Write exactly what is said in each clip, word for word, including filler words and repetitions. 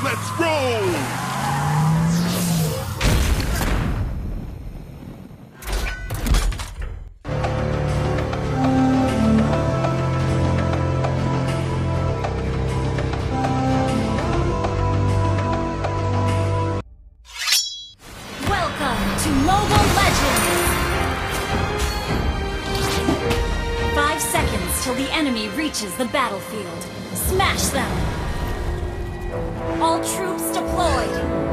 Let's roll! To Mobile Legends! Five seconds till the enemy reaches the battlefield. Smash them! All troops deployed!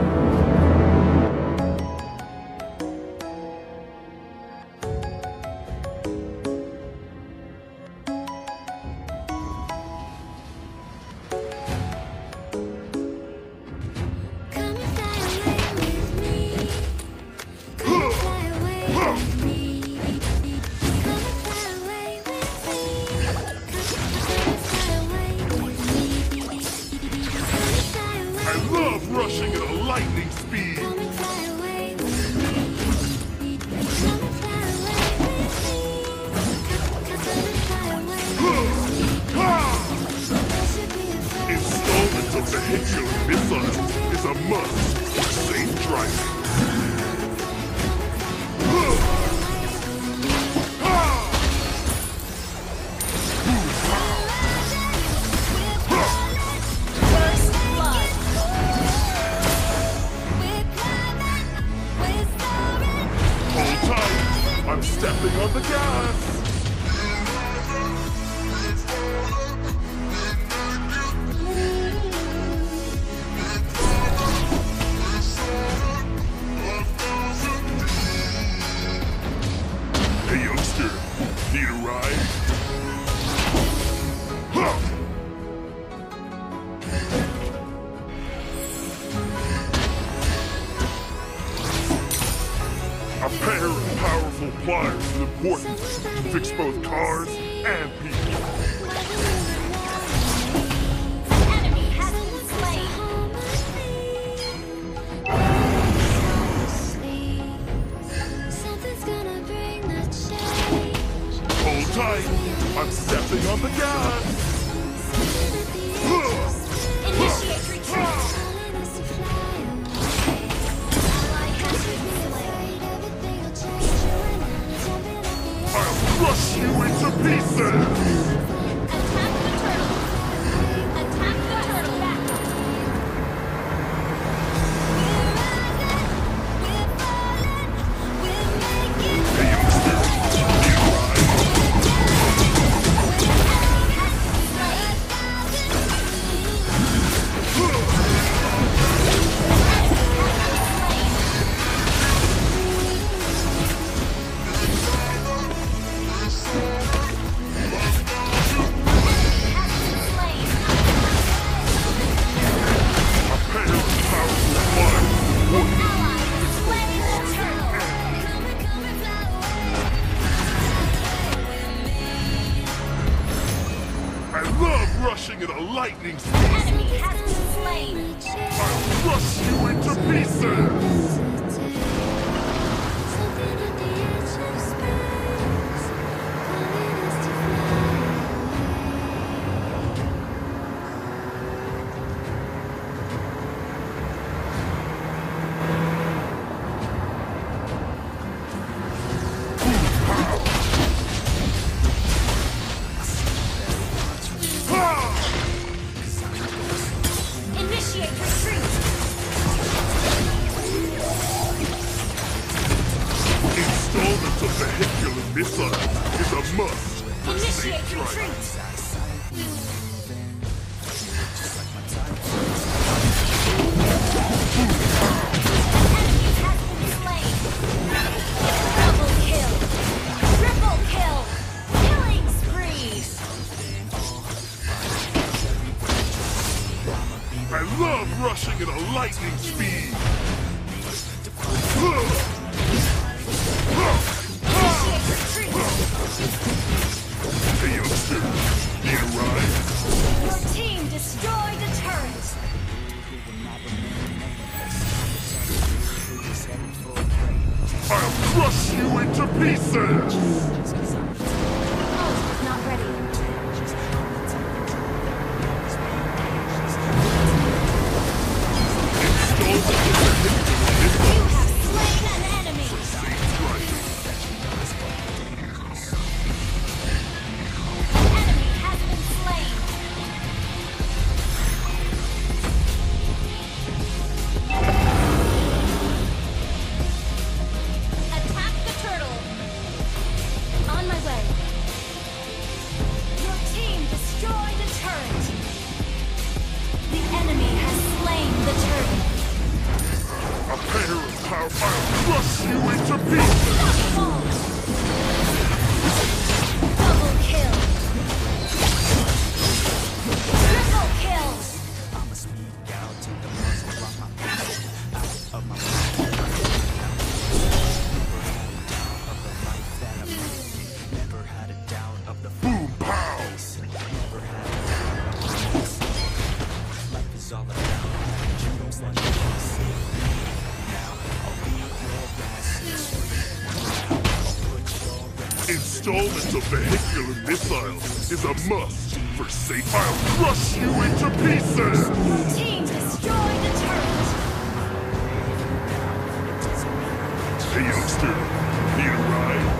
Rushing at a lightning speed. Installment of vehicular missiles is a must for safe driving. I'm stepping on the gas! Hey youngster, need a ride? Huh. A pair of powerful pliers is important to fix both cars and people. The enemy has been slain. Hold tight, I'm stepping on the gas. Initiate retreat. Crush you into pieces! Attack the turtle! Attack the turtle back! Hey, youngster, need a rushing at a lightning speed. Enemy has been slain. I'll crush you into pieces. Initiate retreat. Installment of vehicular missiles is a must. Initiate retreat. I love rushing at a lightning speed! Hey youngster, need a ride? Your team destroyed a turret! I'll crush you into pieces! Ult is not ready. crush you into pieces! Double kill! Triple kill! I'ma speak out to the ones who are my people. Out of my mind. Never had a doubt of the life that I'm living. Never had a doubt of the Boom pow! Never had a doubt of the peace. Life is all about having dreams that you can see. Now I'll be your last Installment of vehicular missiles is a must for safe. I'll crush you into pieces! Your team destroyed the turret! Hey youngster, need a ride?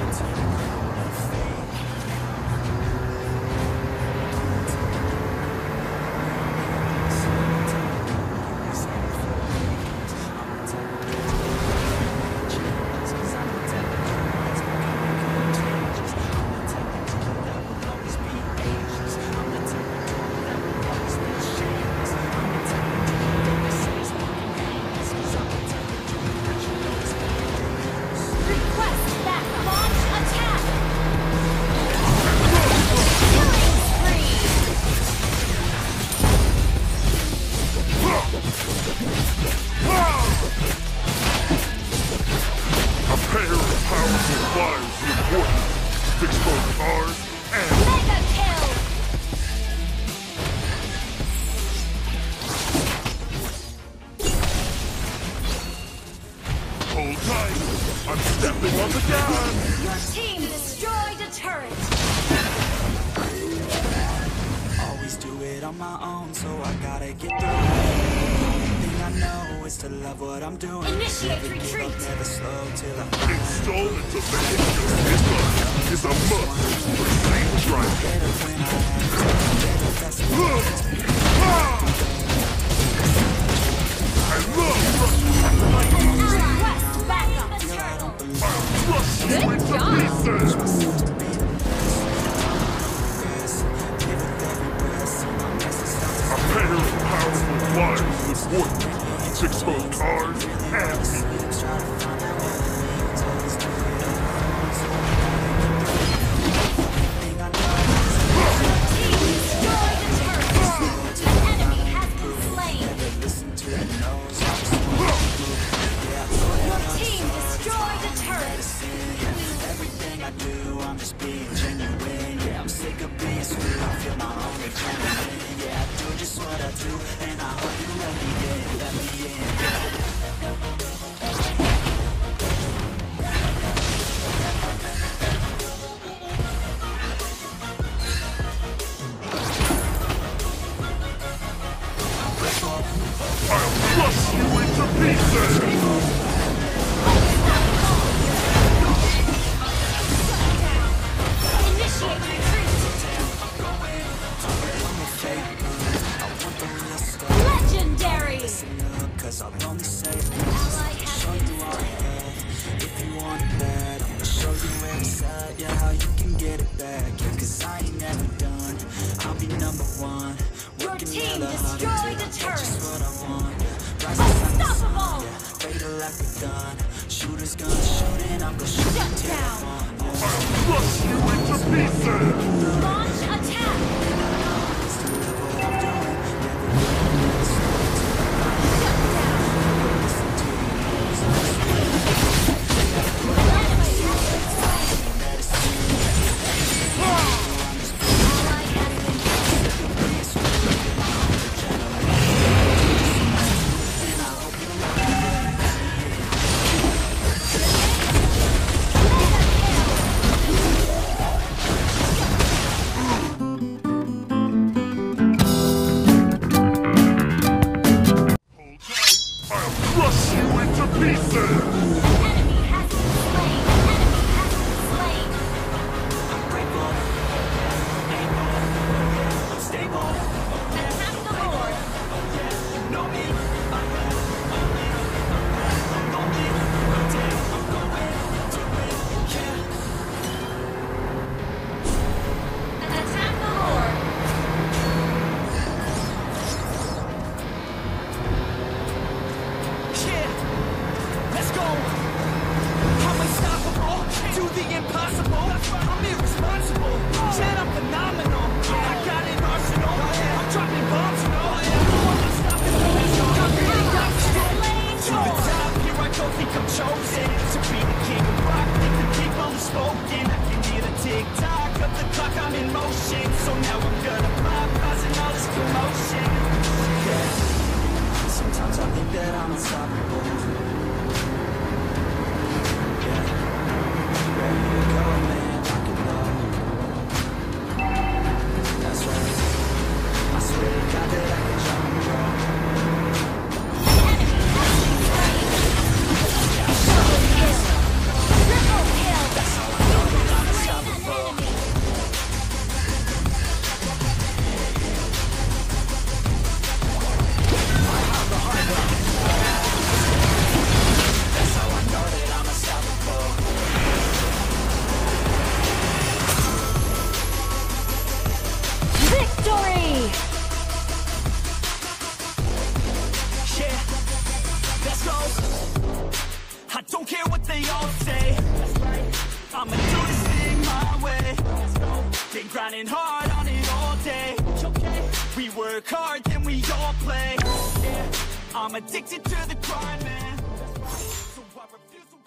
Request backup! Launch attack! Killing spree! A pair of powerful flyers is important. Fix both cars and... Mega kill! Hold tight! I'm stepping on the gas! Your team destroyed a turret! always do it on my own, so I gotta get through it. Only thing I know is to love what I'm doing. Initiate Never give up, retreat. never slow till I Installment of vehicular missile is a must for safe driving. better when I have to. That's what I love rushing! Request backup! Turtle! I'll crush you into pieces! myself to be the best. Give it every breath, see my message. A pair of powerful flyers is important. Fix both cars and people. Try to find out what it means, always do it on my own, so I gotta get through it. Only thing I know is Team destroyed a turret! An enemy has been slain! never listen to the no's, I just wanna move. Yeah, I put Your it on team destroyed a turret! yeah. Everything I do, I'm just being genuine. Yeah, I'm sick of being screwed. I feel my own adrenaline. Yeah, I do just what I do, and I hope you let me in, let me in. I'll crush you into pieces! Initiate retreat! Legendary! Cause I'll only say Ally has show been you all slain. love. If you want it bad, I'ma show you where it's at. Yeah, how you can get it back. Yeah, cause I ain't never done. I'll be number one. Your Working team hella hard destroyed until I a get turret. just what I want. Yeah, rise like the sun, Unstoppable! yeah, fatal like a gun. Shooters gonna shoot and I'm gonna shoot Shut until I down. want. I'll crush you into pieces! Launch attack! I don't care what they all say. I'ma do this thing my way. Been grinding hard on it all day. We work hard, then we all play. I'm addicted to the grind, man. So I refuse to